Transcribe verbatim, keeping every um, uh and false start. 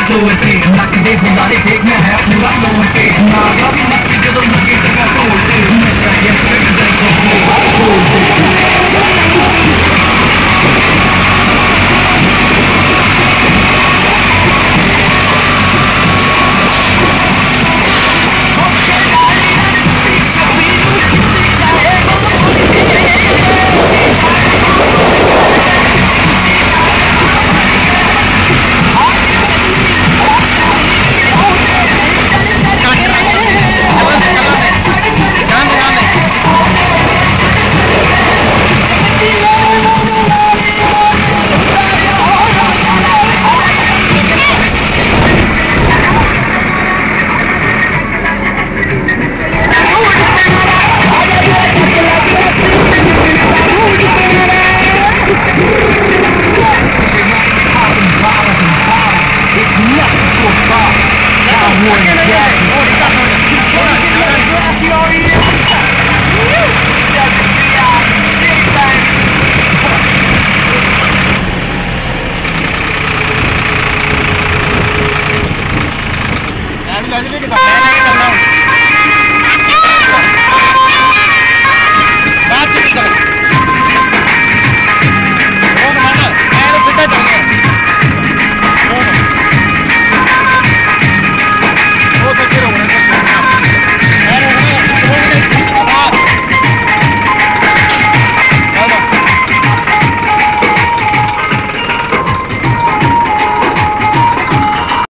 floor पे नक दे गुलारे देखना है पूरा फ्लोर पे नागा भी नच जब लगे टका ढोल पे हमेशा ये फिर जाए Nah, ini lagi kita.